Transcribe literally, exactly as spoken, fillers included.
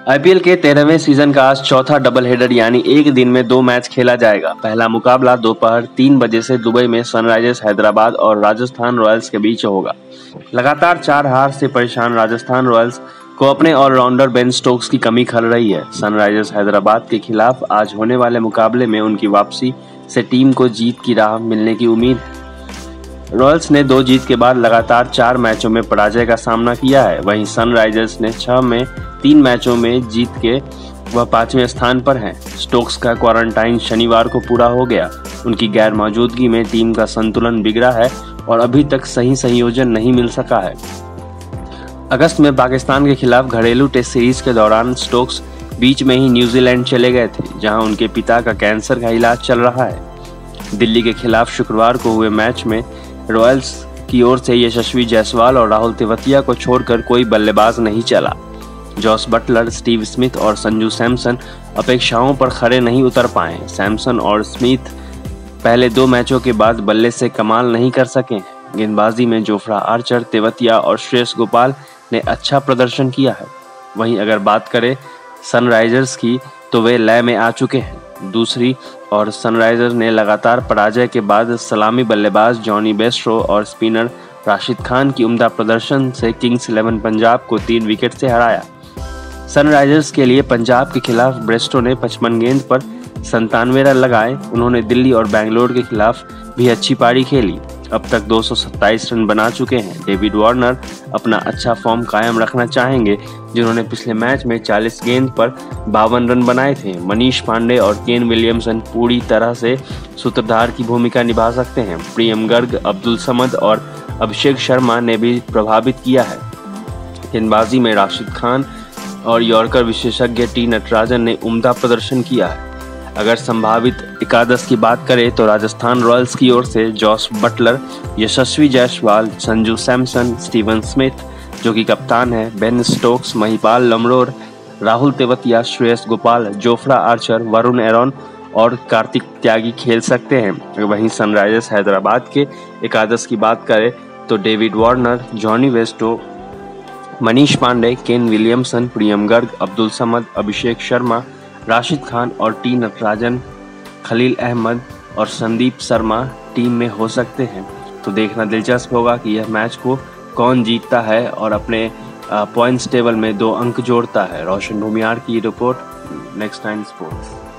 IPL के तेरहवें season का आज चौथा डबल हेडर यानी एक दिन में दो मैच खेला जाएगा। पहला मुकाबला दोपहर तीन बजे से दुबई में सनराइजर्स हैदराबाद और राजस्थान रॉयल्स के बीच होगा। लगातार चार हार से परेशान राजस्थान रॉयल्स को अपने ऑलराउंडर बेन स्टोक्स की कमी खल रही है। सनराइजर्स हैदराबाद के खिलाफ आज होने वाले मुकाबले में उनकी वापसी से टीम को जीत की राह मिलने की उम्मीद है। रॉयल्स ने दो जीत के बाद लगातार चार मैचों में पराजय का सामना किया है। वहीं सनराइजर्स ने छह में तीन मैचों में जीत के वह पांचवें स्थान पर हैं। स्टोक्स का क्वारंटाइन शनिवार को पूरा हो गया। उनकी गैर मौजूदगी में टीम का संतुलन बिगड़ा है और अभी तक सही संयोजन नहीं मिल सका है। अगस्त में पाकिस्तान के खिलाफ घरेलू टेस्ट सीरीज के दौरान स्टोक्स बीच में ही न्यूजीलैंड चले गए थे, जहां उनके पिता का कैंसर का इलाज चल रहा है। दिल्ली के खिलाफ शुक्रवार को हुए मैच में रॉयल्स की ओर से यशस्वी जायसवाल और राहुल तेवतिया को छोड़कर कोई बल्लेबाज नहीं चला। जॉस बटलर, स्टीव स्मिथ और संजू सैमसन अपेक्षाओं पर खरे नहीं उतर पाए। सैमसन और स्मिथ पहले दो मैचों के बाद बल्ले से कमाल नहीं कर सके। गेंदबाजी में जोफ्रा आर्चर, तेवतिया और श्रेयस गोपाल ने अच्छा प्रदर्शन किया है। वहीं अगर बात करें सनराइजर्स की तो वे लय में आ चुके हैं। दूसरी और सनराइजर्स ने लगातार पराजय के बाद सलामी बल्लेबाज जॉनी बेस्ट्रो और स्पिनर राशिद खान की उम्दा प्रदर्शन से किंग्स इलेवन पंजाब को तीन विकेट से हराया। सनराइजर्स के लिए पंजाब के खिलाफ बेस्ट्रो ने पचपन गेंद पर संतानवे रन लगाए। उन्होंने दिल्ली और बेंगलोर के खिलाफ भी अच्छी पारी खेली। अब तक दो सौ सत्ताईस रन बना चुके हैं। डेविड वार्नर अपना अच्छा फॉर्म कायम रखना चाहेंगे, जिन्होंने पिछले मैच में चालीस गेंद पर बावन रन बनाए थे। मनीष पांडे और केन विलियमसन पूरी तरह से सूत्रधार की भूमिका निभा सकते हैं। प्रियम गर्ग, अब्दुल समद और अभिषेक शर्मा ने भी प्रभावित किया है। गेंदबाजी में राशिद खान और यॉर्कर विशेषज्ञ टी नटराजन ने उम्दा प्रदर्शन किया है। अगर संभावित एकादश की बात करें तो राजस्थान रॉयल्स की ओर से Jos Buttler, Yashasvi Jaiswal, Sanju Samson, Steven Smith जो कि कप्तान है, Ben Stokes, Mahipal Lomror, Rahul Tewatia, Shreyas Gopal, Jofra Archer, Varun Aaron और कार्तिक त्यागी खेल सकते हैं। वहीं सनराइजर्स हैदराबाद के एकादश की बात करें तो David Warner, Jonny Bairstow, Manish Pandey, Kane Williamson, Priyam Garg, Abdul Samad, Abhishek Sharma, Rashid Khan और टी नटराजन, खलील अहमद और संदीप शर्मा टीम में हो सकते हैं। तो देखना दिलचस्प होगा कि यह मैच को कौन जीतता है और अपने पॉइंट्स टेबल में दो अंक जोड़ता है। रोशन भूमियार की रिपोर्ट, नेक्स्ट टाइम स्पोर्ट्स।